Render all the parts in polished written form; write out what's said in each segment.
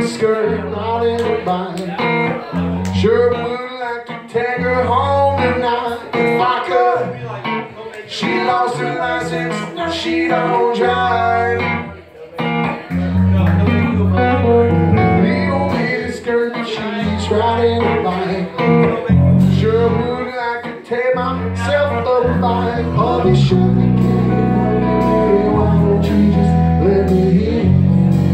skirt, not in a bind. Sure would like to take her home tonight if I could. She lost her license, now she don't drive. Legal mini skirt, she's riding a bike. Sure would like to take myself a bite. Oh, they should be kidding. Why don't you just let me in?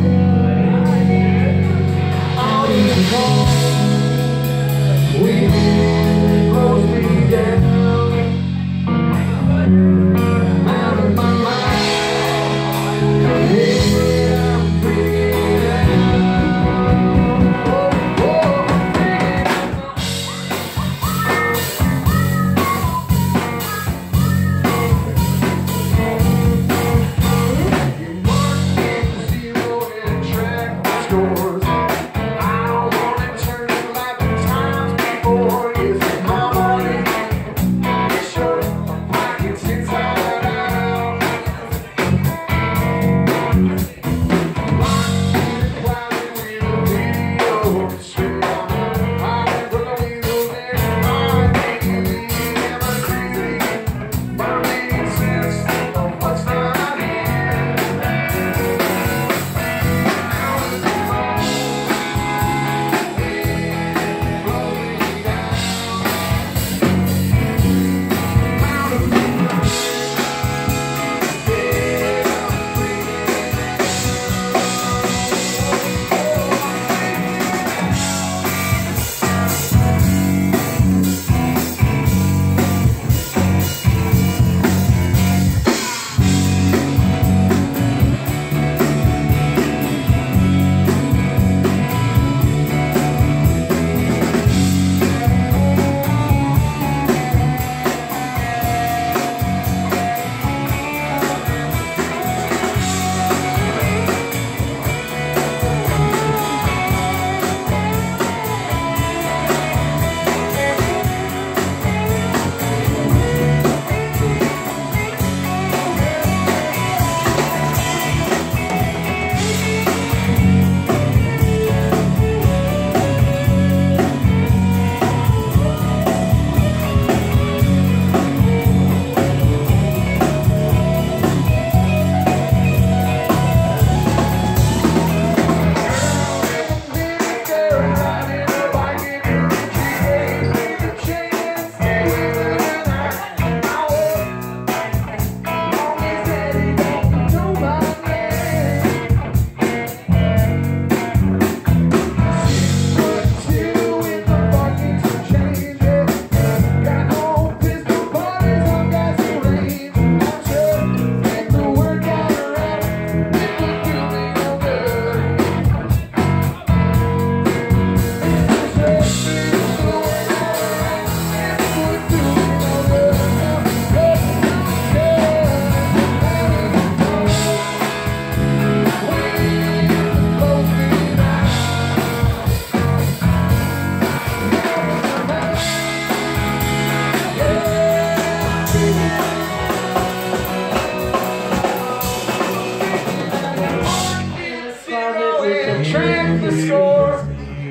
Track the score.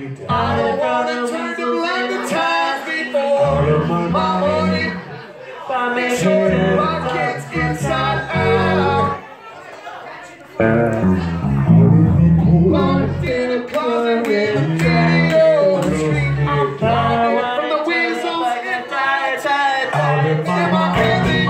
I don't wanna turn to black the times before. My money, buy me short rockets inside out. Locked in a closet with a video on the street. I'm flying from the whistles and tight. Am I crazy?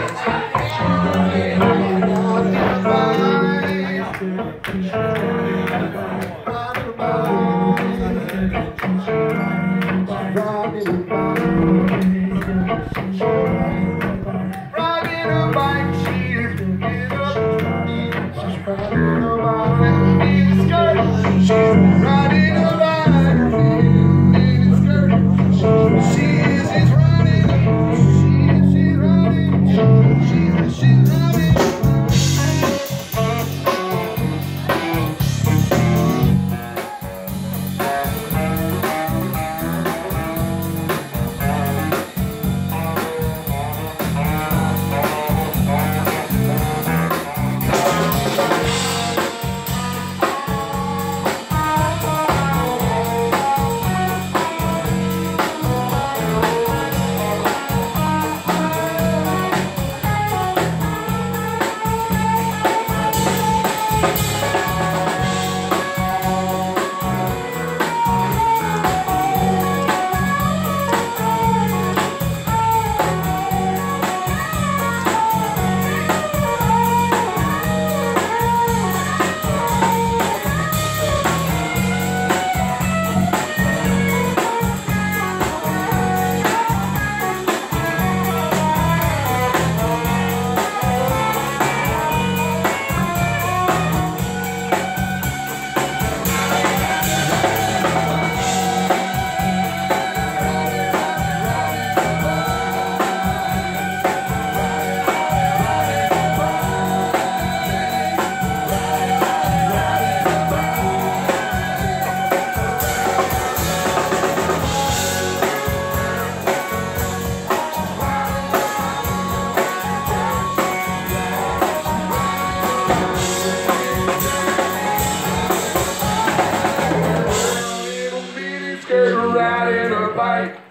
Riding a bike.